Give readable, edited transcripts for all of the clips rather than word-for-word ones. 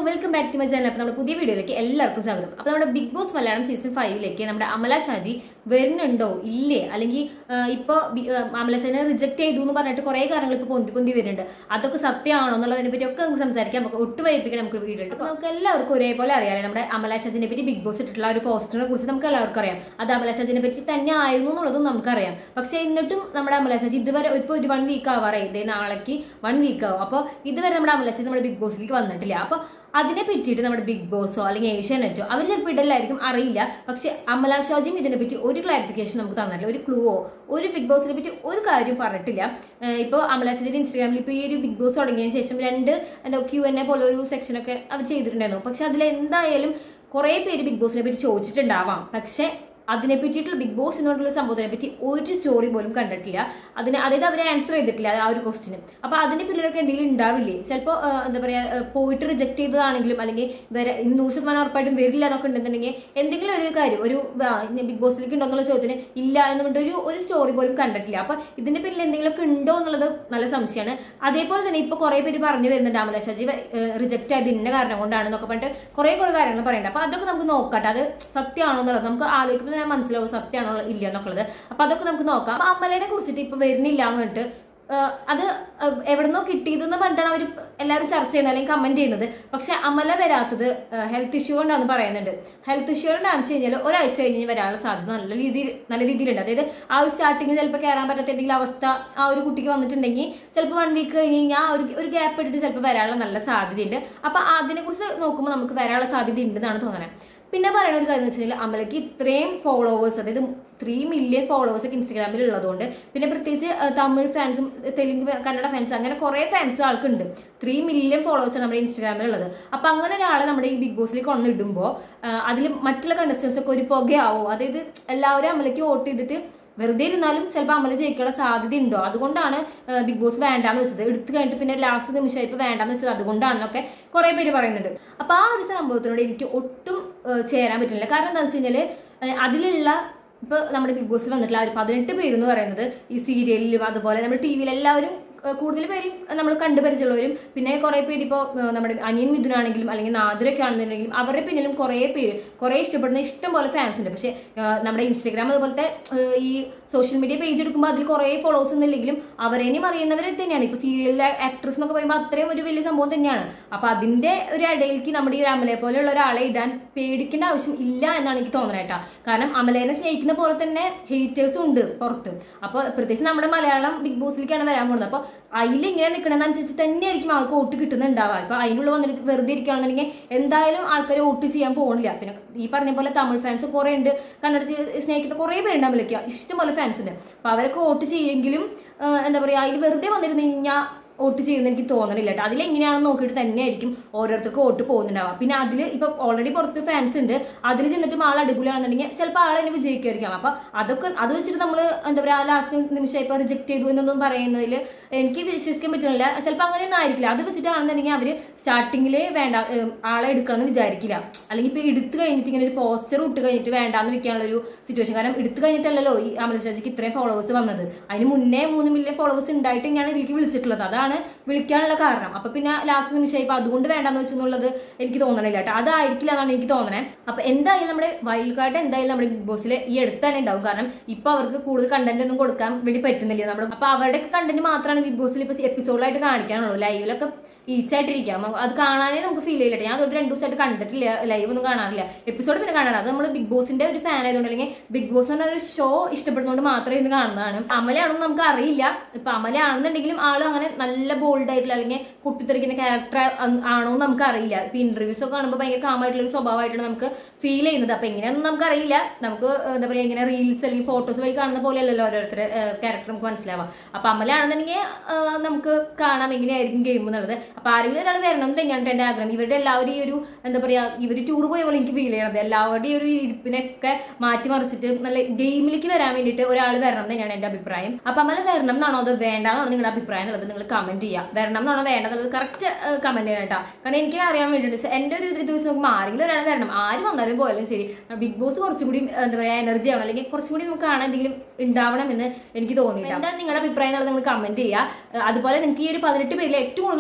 Welcome back to my channel. അപ്പോൾ നമ്മുടെ പുതിയ വീഡിയോയിലേക്ക് എല്ലാവർക്കും സ്വാഗതം. അപ്പോൾ നമ്മുടെ ബിഗ് ബോസ് മലയാളം സീസൺ 5ലേക്ക് നമ്മുടെ അമല ഷാജി വരുന്നുണ്ടോ ഇല്ലേ, അല്ലെങ്കിൽ ഇപ്പോൾ അമല ഷാജിനെ റിജക്ട് ചെയ്തു എന്ന് പറഞ്ഞിട്ട് കുറേ കാര്യങ്ങൾ ഇപ്പോൾ പൊന്തി വരുന്നുണ്ട്. അതൊക്കെ സത്യമാണോ എന്നുള്ളതിനെ പറ്റി ഒക്കെ നമുക്ക് സംസാരിക്കാം. നമുക്ക് ഒട്ടും വൈപ്പിക്കാൻ നമുക്ക് വീഡിയോ ഇട്ട് നമുക്ക് എല്ലാവർക്കും ഒരേപോലെ അറിയാം. നമ്മുടെ അമല ഷാജിനെ പറ്റി ബിഗ് ബോസ് ഇട്ടിട്ടുള്ള ഒരു പോസ്റ്ററിനെ കുറിച്ച് നമുക്ക് എല്ലാവർക്കും അറിയാം. അത് അമല ഷാജിനെ പറ്റി തന്നെ ആയിരുന്നു എന്നുള്ളതും നമുക്കറിയാം. പക്ഷേ എന്നിട്ടും നമ്മുടെ അമല ഷാജി ഇതുവരെ ഇപ്പോൾ ഒരു 1 വീക്ക് ആവാറായി. ഇതേ നാളേക്ക് 1 വീക്ക് ആവും. അപ്പോൾ ഇതുവരെ നമ്മുടെ അമല ഷാജി നമ്മുടെ ബിഗ് ബോസിലേക്ക് വന്നിട്ടില്ല. അപ്പോൾ അതിനെ പറ്റിയിട്ട് നമ്മുടെ ബിഗ് ബോസോ അല്ലെങ്കിൽ ഏഷ്യാനെറ്റോ അവർ ചിലപ്പോൾ ഇടലായിരിക്കും, അറിയില്ല. പക്ഷെ അമല ഷാജിയും ഇതിനെപ്പറ്റി ഒരു ക്ലാരിഫിക്കേഷൻ നമുക്ക് തന്നിട്ടില്ല, ഒരു ക്ലൂവോ ഒരു ബിഗ് ബോസിനെ പറ്റി ഒരു കാര്യം പറഞ്ഞിട്ടില്ല. ഇപ്പോൾ അമല ഷാജിയുടെ ഇൻസ്റ്റാഗ്രാമിൽ ഇപ്പോൾ ഈ ഒരു ബിഗ് ബോസ് തുടങ്ങിയതിന് ശേഷം 2 Q&A പോലെ ഒരു സെക്ഷനൊക്കെ അവർ ചെയ്തിട്ടുണ്ടായിരുന്നു. പക്ഷെ അതിലെന്തായാലും കുറേ പേര് ബിഗ് ബോസിനെ പറ്റി ചോദിച്ചിട്ടുണ്ടാവാം. പക്ഷെ അതിനെ പറ്റിയിട്ടുള്ള ബിഗ് ബോസ് എന്നുള്ള സംഭവത്തിനെ പറ്റി ഒരു സ്റ്റോറി പോലും കണ്ടിട്ടില്ല. അതായത് അവരെ ആൻസർ ചെയ്തിട്ടില്ല ആ ഒരു ക്വസ്റ്റിന്. അപ്പൊ അതിന്റെ പിന്നിലൊക്കെ എന്തെങ്കിലും ഉണ്ടാവില്ലേ? ചിലപ്പോൾ എന്താ പറയാ, പോയിട്ട് റിജക്ട് ചെയ്തതാണെങ്കിലും അല്ലെങ്കിൽ 100% ഉറപ്പായിട്ടും വരില്ല എന്നൊക്കെ ഉണ്ടെന്നുണ്ടെങ്കിൽ എന്തെങ്കിലും ഒരു കാര്യം ഒരു ബിഗ് ബോസിലേക്ക് ഉണ്ടോ എന്നുള്ള ചോദ്യത്തിന് ഇല്ല എന്നുകൊണ്ട് ഒരു സ്റ്റോറി പോലും കണ്ടിട്ടില്ല. അപ്പൊ ഇതിന്റെ പിന്നിൽ എന്തെങ്കിലുമൊക്കെ ഉണ്ടോ എന്നുള്ളത് നല്ല സംശയമാണ്. അതേപോലെ തന്നെ ഇപ്പൊ കുറെ പേര് പറഞ്ഞു വരുന്നുണ്ട് അമല ഷാജി റിജക്ട് ആയത് ഇന്ന കാരണം കൊണ്ടാണെന്നൊക്കെ പറഞ്ഞിട്ട് കുറെ കാര്യങ്ങൾ പറയുന്നുണ്ട്. അപ്പൊ അതൊക്കെ നമുക്ക് നോക്കട്ടെ, അത് സത്യമാണോ എന്നുള്ളത് നമുക്ക് ആലോചിക്കുമ്പോൾ മനസ്സിലാവും സത്യമാണോ ഇല്ല എന്നൊക്കെയുള്ളത്. അപ്പൊ അതൊക്കെ നമുക്ക് നോക്കാം. അപ്പൊ അമലയെ കുറിച്ചിട്ട് ഇപ്പൊ വരുന്നില്ല എന്ന് പറഞ്ഞിട്ട് അത് എവിടെന്നോ കിട്ടിയതെന്ന് പറഞ്ഞിട്ടാണ് അവർ എല്ലാവരും ചർച്ച ചെയ്യുന്നത് അല്ലെങ്കിൽ കമന്റ് ചെയ്യുന്നത്. പക്ഷെ അമല വരാത്തത് ഹെൽത്ത് ഇഷ്യൂ കൊണ്ടാണെന്ന് പറയുന്നുണ്ട്. ഹെൽത്ത് ഇഷ്യൂ കൊണ്ടാണെന്ന് വെച്ച് കഴിഞ്ഞാൽ ഒരാഴ്ച കഴിഞ്ഞ് വരാനുള്ള സാധ്യത നല്ല രീതിയിലുണ്ട്. അതായത് ആ ഒരു സ്റ്റാർട്ടിങ്ങിൽ ചിലപ്പോൾ കയറാൻ പറ്റാത്ത എന്തെങ്കിലും അവസ്ഥ ആ ഒരു കുട്ടിക്ക് വന്നിട്ടുണ്ടെങ്കിൽ ചിലപ്പോൾ 1 വീക്ക് കഴിഞ്ഞ് കഴിഞ്ഞാൽ ഒരു ഗ്യാപ്പ് ഇട്ടിട്ട് ചിലപ്പോൾ വരാനുള്ള നല്ല സാധ്യതയുണ്ട്. അപ്പൊ അതിനെ കുറിച്ച് നോക്കുമ്പോൾ നമുക്ക് വരാനുള്ള സാധ്യത ഉണ്ടെന്നാണ് തോന്നുന്നത്. പിന്നെ പറയുന്ന ഒരു കാര്യം എന്ന് വെച്ചാൽ അമലയ്ക്ക് ഇത്രയും ഫോളോവേഴ്സ്, അതായത് 3 മില്യൺ ഫോളോവേഴ്സ് ഒക്കെ ഇൻസ്റ്റാഗ്രാമിൽ ഉള്ളതുകൊണ്ട്, പിന്നെ പ്രത്യേകിച്ച് തമിഴ് ഫാൻസും തെലുങ്ക് കന്നഡ ഫാൻസ് അങ്ങനെ കുറെ ഫാൻസ് ആൾക്കുണ്ട്. 3 മില്യൺ ഫോളോവേഴ്സ് നമ്മുടെ ഇൻസ്റ്റാഗ്രാമിൽ ഉള്ളത്. അപ്പൊ അങ്ങനെ ഒരാളെ നമ്മുടെ ഈ ബിഗ് ബോസിലേക്ക് വന്നിടുമ്പോൾ അതിൽ മറ്റുള്ള കണ്ടസ്റ്റൻസ് ഒക്കെ ഒരു പുകയാവോ? അതായത് എല്ലാവരും അമലയ്ക്ക് വോട്ട് ചെയ്തിട്ട് വെറുതെ ഇരുന്നാലും ചിലപ്പോൾ അമല ജയിക്കാനുള്ള സാധ്യത ഉണ്ടോ? അതുകൊണ്ടാണ് ബിഗ് ബോസ് വേണ്ടാന്ന് വെച്ചത്. എടുത്തു കഴിഞ്ഞിട്ട് പിന്നെ ലാസ്റ്റ് നിമിഷമായപ്പോൾ വേണ്ടാന്ന് വെച്ചത് അതുകൊണ്ടാണെന്നൊക്കെ കുറെ പേര് പറയുന്നുണ്ട്. അപ്പൊ ആ ഒരു സംഭവത്തിനോട് എനിക്ക് ഒട്ടും ചേരാൻ പറ്റുന്നില്ല. കാരണം എന്താണെന്ന് വെച്ച് കഴിഞ്ഞാല് അതിലുള്ള ഇപ്പൊ നമ്മുടെ ബിഗ് ബോസിൽ വന്നിട്ടുള്ള 18 പേര് എന്ന് പറയുന്നത് ഈ സീരിയലിലും അതുപോലെ നമ്മുടെ TV എല്ലാവരും കൂടുതൽ പേരും നമ്മൾ കണ്ടുപരിച്ചുള്ളവരും, പിന്നെ കുറെ പേര് ഇപ്പോൾ നമ്മുടെ അനിയൻ മിഥുനാണെങ്കിലും അല്ലെങ്കിൽ നാദിരൊക്കെ ആണെന്നുണ്ടെങ്കിലും അവരുടെ പിന്നിലും കുറെ പേര് കുറെ ഇഷ്ടപ്പെടുന്ന ഇഷ്ടം പോലെ ഫാൻസ് ഉണ്ട്. പക്ഷെ നമ്മുടെ ഇൻസ്റ്റാഗ്രാം അതുപോലത്തെ ഈ സോഷ്യൽ മീഡിയ പേജ് എടുക്കുമ്പോൾ അതിൽ കുറെ ഫോളോവേഴ്സ് ഒന്നുമില്ലെങ്കിലും അവരേനും അറിയുന്നവരെ തന്നെയാണ്. ഇപ്പൊ സീരിയലിലെ ആക്ട്രസ് എന്നൊക്കെ പറയുമ്പോൾ അത്രയും ഒരു വലിയ സംഭവം തന്നെയാണ്. അപ്പൊ അതിന്റെ ഒരു ഇടയിലേക്ക് നമ്മുടെ ഈ അമലയെ പോലെയുള്ള ഒരാളെ ഇടാൻ പേടിക്കേണ്ട ആവശ്യം ഇല്ല എന്നാണ് എനിക്ക് തോന്നുന്നത് കേട്ടോ. കാരണം അമലേനെ സ്നേഹിക്കുന്ന പോലെ തന്നെ ഹേറ്റേഴ്സും ഉണ്ട് പുറത്ത്. അപ്പൊ പ്രത്യേകിച്ച് നമ്മുടെ മലയാളം ബിഗ് ബോസിലേക്കാണ് വരാൻ പോകുന്നത്. അപ്പൊ അതിൽ ഇങ്ങനെ നിൽക്കണമെന്നനുസരിച്ച് തന്നെയായിരിക്കും ആൾക്ക് വോട്ട് കിട്ടുന്നുണ്ടാവുക. ഇപ്പൊ അതിനുള്ള വന്നിട്ട് വെറുതെ ഇരിക്കുകയാണെന്നുണ്ടെങ്കിൽ എന്തായാലും ആൾക്കാർ വോട്ട് ചെയ്യാൻ പോകുന്നില്ല. പിന്നെ ഈ പറഞ്ഞ പോലെ തമിഴ് ഫാൻസ് കുറെ ഉണ്ട്, കന്നഡ സ്നേഹിക്കുന്ന കുറെ പേരുണ്ട് അമലയ്ക്ക്, ഇഷ്ടംപോലെ ഫാൻസ് ഉണ്ട്. അപ്പൊ അവരൊക്കെ വോട്ട് ചെയ്യെങ്കിലും എന്താ പറയാ, അതിൽ വെറുതെ വന്നിരുന്നു കഴിഞ്ഞാൽ വോട്ട് ചെയ്യുന്ന എനിക്ക് തോന്നണില്ല കേട്ടോ. അതിലെങ്ങനെയാണെന്ന് നോക്കിയിട്ട് തന്നെയായിരിക്കും ഓരോരുത്തർക്ക് വോട്ട് പോകുന്നുണ്ടാവുക. പിന്നെ അതിൽ ഇപ്പൊ ഓൾറെഡി പുറത്ത് ഫാൻസ് ഉണ്ട്, അതിൽ ചെന്നിട്ടും ആൾ അടിപൊളിയാണെന്നുണ്ടെങ്കിൽ ചിലപ്പോൾ ആളെ തന്നെ വിജയിക്കായിരിക്കാം. അപ്പൊ അതൊക്കെ അത് വെച്ചിട്ട് നമ്മൾ എന്താ പറയാ ലാസ്റ്റ് നിമിഷം ഇപ്പൊ റിജക്ട് ചെയ്തു എന്നൊന്നും പറയുന്നതിൽ എനിക്ക് വിശ്വസിക്കാൻ പറ്റുന്നില്ല. ചിലപ്പോൾ അങ്ങനെയൊന്നും ആയിരിക്കില്ല. അത് വെച്ചിട്ടാണെന്നുണ്ടെങ്കിൽ അവര് സ്റ്റാർട്ടിങ്ങില് വേണ്ട ആളെ എടുക്കണമെന്ന് വിചാരിക്കില്ല. അല്ലെങ്കിൽ ഇപ്പൊ എടുത്തു കഴിഞ്ഞിട്ട് ഇങ്ങനെ ഒരു പോസ്റ്റർ ഇട്ട് കഴിഞ്ഞിട്ട് വേണ്ടാന്ന് വെക്കാനുള്ള ഒരു സിറ്റുവേഷൻ. കാരണം എടുത്തു കഴിഞ്ഞിട്ടല്ലോ ഈ അമല ഷാജിക്ക് ഇത്രയും ഫോളോവേഴ്സ് വന്നത്. അതിന് മുന്നേ 3 മില്യൺ ഫോളോവേഴ്സ് ഉണ്ടായിട്ട് ഞാൻ ഇതിലേക്ക് വിളിച്ചിട്ടുള്ളത്. അതാണ് വിളിക്കാനുള്ള കാരണം. അപ്പൊ പിന്നെ ലാസ്റ്റ് നിമിഷം ഇപ്പൊ അതുകൊണ്ട് വേണ്ടാന്ന് വെച്ചെന്നുള്ളത് എനിക്ക് തോന്നണില്ല കേട്ടോ. അതായിരിക്കില്ല എന്നാണ് എനിക്ക് തോന്നണേ. അപ്പൊ എന്തായാലും നമ്മുടെ വൈൽഡ് കാർഡ് എന്തായാലും നമ്മുടെ ബിഗ് ബോസിൽ ഈ അടുത്ത് തന്നെ ഉണ്ടാവും. കാരണം ഇപ്പൊ അവർക്ക് കൂടുതൽ കണ്ടന്റ് ഒന്നും കൊടുക്കാൻ വേണ്ടി പറ്റുന്നില്ല നമ്മുടെ. അപ്പൊ അവരുടെ കണ്ടന്റ് മാത്രമാണ് ബിഗ് ബോസിൽ ഇപ്പൊ എപ്പിസോഡായിട്ട് കാണിക്കാനുള്ളൂ. ലൈവിലൊക്കെ ഈച്ചായിട്ടിരിക്കാം, അത് കാണാനേ നമുക്ക് ഫീൽ ചെയ്യില്ല. ഞാൻ തൊട്ട് 2 ദിവസമായിട്ട് കണ്ടിട്ടില്ല, ലൈവ് ഒന്നും കാണാറില്ല. എപ്പിസോഡ് പിന്നെ കാണാറ്. അത് നമ്മൾ ബിഗ് ബോസിന്റെ ഒരു ഫാൻ ആയതുകൊണ്ട് അല്ലെങ്കിൽ ബിഗ് ബോസ് എന്ന ഒരു ഷോ ഇഷ്ടപ്പെടുന്നതുകൊണ്ട് മാത്രമേ ഇന്ന് കാണുന്നതാണ്. അമലയാണെന്ന് നമുക്ക് അറിയില്ല. ഇപ്പൊ അമലയാണെന്നുണ്ടെങ്കിലും ആള് അങ്ങനെ നല്ല ബോൾഡ് ആയിട്ടുള്ള അല്ലെങ്കിൽ പൊട്ടിത്തെറിക്കുന്ന ക്യാരക്ടർ ആണോ എന്ന് നമുക്ക് അറിയില്ല. ഇപ്പൊ ഇന്റർവ്യൂസ് ഒക്കെ കാണുമ്പോൾ ഭയങ്കര കാമായിട്ടുള്ള ഒരു സ്വഭാവമായിട്ടാണ് നമുക്ക് ഫീൽ ചെയ്യുന്നത്. അപ്പൊ എങ്ങനെയാണെന്ന് നമുക്ക് അറിയില്ല. നമുക്ക് എന്താ പറയാ ഇങ്ങനെ റീൽസ് അല്ലെങ്കിൽ ഫോട്ടോസ് വഴി കാണുന്ന പോലെയല്ലല്ലോ ഓരോരുത്തരുടെ ക്യാരക്ടർ നമുക്ക് മനസ്സിലാവാം. അപ്പൊ അമലയാണെന്നുണ്ടെങ്കിൽ നമുക്ക് കാണാം എങ്ങനെയായിരിക്കും ഗെയിം എന്നുള്ളത്. അപ്പൊ ആരെങ്കിലും ഒരാൾ വരണം തന്നെയാണ് എന്റെ ആഗ്രഹം. ഇവരുടെ എല്ലാവരും ഈ ഒരു എന്താ പറയാ ഇവര് ടൂർ പോയ പോലെ എനിക്ക് ഫീൽ ചെയ്യണത്. എല്ലാവരുടെയും ഒരു ഇരിപ്പിനൊക്കെ മാറ്റിമറിച്ചിട്ട് നല്ല ഗെയിമിലേക്ക് വരാൻ വേണ്ടിയിട്ട് ഒരാൾ വരണം തന്നെയാണ് എന്റെ അഭിപ്രായം. അപ്പൊ അമല വരണം എന്നാണോ അതോ വേണ്ടാന്നാണോ നിങ്ങളുടെ അഭിപ്രായം എന്നുള്ളത് നിങ്ങൾ കമന്റ് ചെയ്യാം. വരണം എന്നാണോ വേണ്ടെന്നുള്ളത് കറക്റ്റ് കമന്റ് ചെയ്യണം കേട്ടോ. കാരണം എനിക്ക് അറിയാൻ വേണ്ടിയിട്ട് എന്റെ ഒരു ഇത് വെച്ച് നോക്കുമ്പോൾ ആരെങ്കിലും ഒരാൾ വരണം. ആര് വന്നാലും പോയാലും ശരി ബിഗ് ബോസ് കുറച്ചുകൂടി എന്താ പറയാ എനർജി ആവണം, അല്ലെങ്കിൽ കുറച്ചുകൂടി നമുക്ക് കാണാൻ എന്തെങ്കിലും ഉണ്ടാവണം എന്ന് എനിക്ക് തോന്നിയില്ല. എന്താണ് നിങ്ങളുടെ അഭിപ്രായം എന്നുള്ളത് നിങ്ങൾ കമന്റ് ചെയ്യുക. അതുപോലെ നിങ്ങൾക്ക് ഈ ഒരു 18 പേരിൽ ഏറ്റവും കൂടുതൽ ഇഷ്ടപ്പെട്ട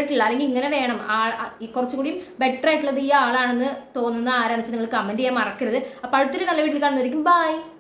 ആയിട്ടുള്ള അല്ലെങ്കിൽ ഇങ്ങനെ വേണം കുറച്ചുകൂടി ബെറ്റർ ആയിട്ടുള്ളത് ഈ ആളാണെന്ന് തോന്നുന്ന ആരാണെന്ന് വെച്ചാൽ നിങ്ങൾ കമന്റ് ചെയ്യാൻ മറക്കരുത്. അപ്പൊ അടുത്തൊരു നല്ല വീട്ടിൽ കാണുന്നതായിരിക്കും. ബൈ.